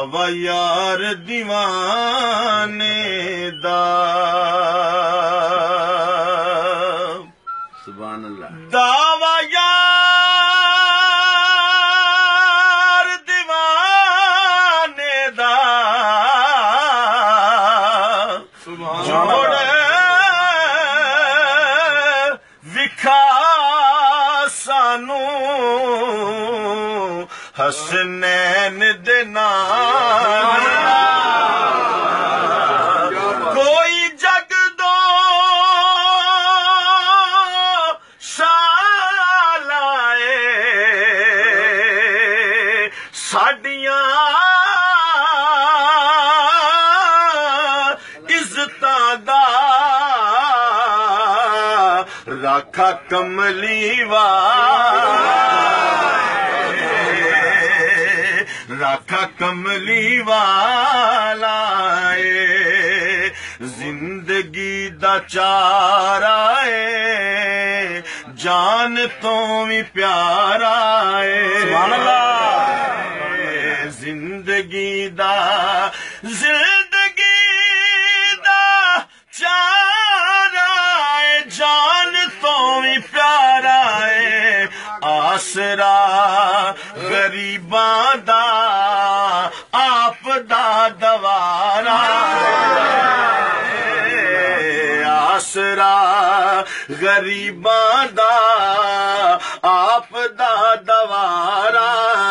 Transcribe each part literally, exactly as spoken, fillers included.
دعوی یار دیوانے دا سبحان اللہ دعوی یار دیوانے دا جوڑ وکھا سانو حسنین دے نال کوئی جگ دو شال آئے ساڈیاں عزتاں دا راکھا کملی والا راکھا کملی والا اے زندگی دا چارا اے جان تو بھی پیارا اے سبحان اللہ زندگی دا زندگی دا چارا اے جان تو بھی پیارا اے آسرا غریباں دا آپ دا دوارا آسرا غریباں دا آپ دا دوارا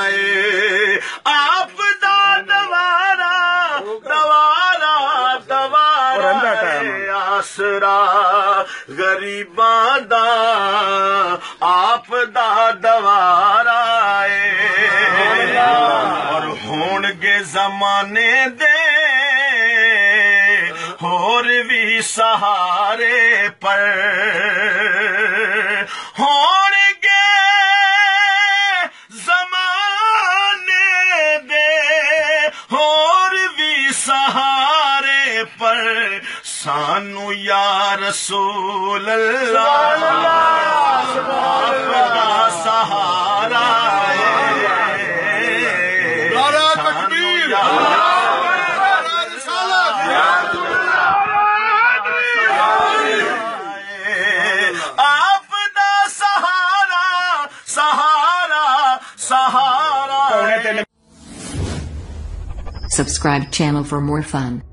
آپ دا دوارا دوارا دوارا آسرا غریباں دا آپ دا دوارا اور ہون گے زمانے دے اور بھی سہارے پر ہون گے زمانے دے اور بھی سہارے پر سانو یا رسول اللہ اپنا سہارا آپ دا سہارا سہارا سہارا Subscribe channel for more fun.